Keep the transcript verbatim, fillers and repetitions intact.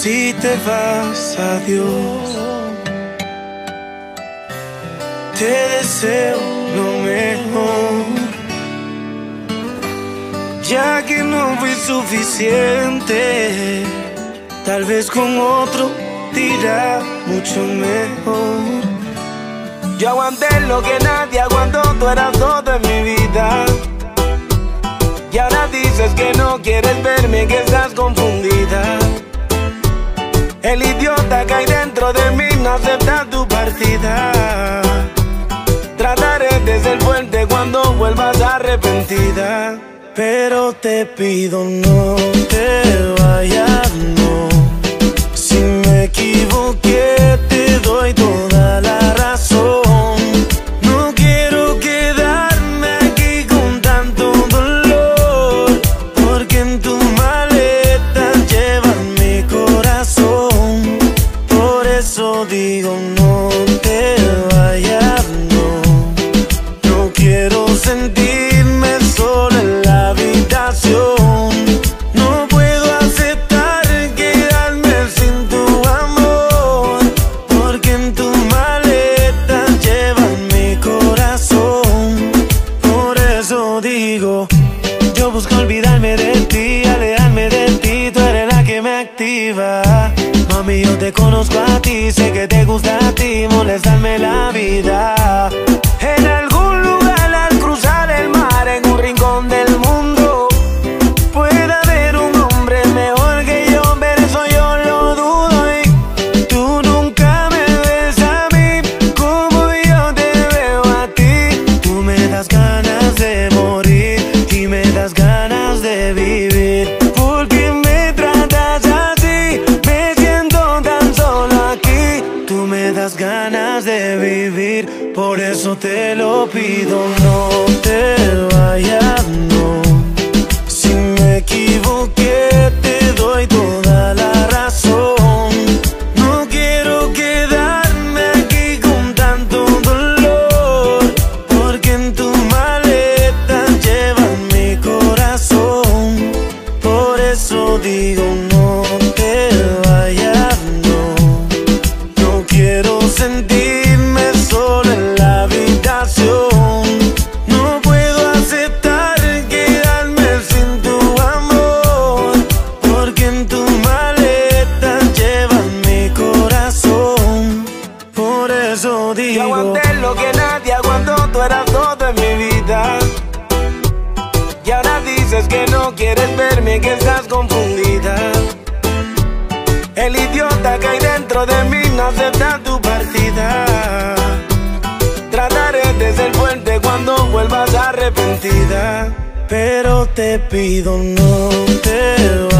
Si te vas, adiós. Te deseo lo mejor, ya que no fui suficiente. Tal vez con otro te irá mucho mejor. Yo aguanté lo que nadie aguantó, tú eras todo en mi vida. Y ahora dices que no quieres verme, que estás confundida. El idiota que hay dentro de mí no acepta tu partida. Trataré de ser fuerte cuando vuelvas arrepentida. Pero te pido no te vayas, no. Si me equivoqué te doy toda la razón. No quiero quedarme aquí con tanto dolor, porque en tu maleta llevas mi corazón. Por eso digo no te vayas, no. No quiero sentirme solo en la habitación. No puedo aceptar quedarme sin tu amor, porque en tu maleta llevas mi corazón. Por eso digo, yo busco olvidarme de ti, alejarme de ti, tú eres la que me activa. Mami, yo te conozco a ti, sé que te gusta a ti molestarme la vida. En algún lugar al cruzar el mar, en un rincón del mundo, puede haber un hombre mejor que yo, pero eso yo lo dudo. Y tú nunca me ves a mí como yo te veo a ti. Tú me das ganas de morir y me das ganas de vivir. Porque me tratas así, me siento tan solo aquí. Tú me das ganas de vivir, por eso te lo pido, no te vayas, no. Si me equivoqué te doy toda la razón. No quiero quedarme aquí con tanto dolor, porque en tu maleta llevas mi corazón. Por eso digo no te vayas, no. No quiero sentirme solo en la habitación. No puedo aceptar quedarme sin tu amor, porque en tu maleta llevas mi corazón. Por eso digo, yo aguanté lo que nadie aguantó, tú eras todo en mi vida. Y ahora dices que no quieres verme, que estás confundida. El idiota que hay dentro de mí no acepta tu partida. Trataré de ser fuerte cuando vuelvas arrepentida. Pero te pido no te vayas.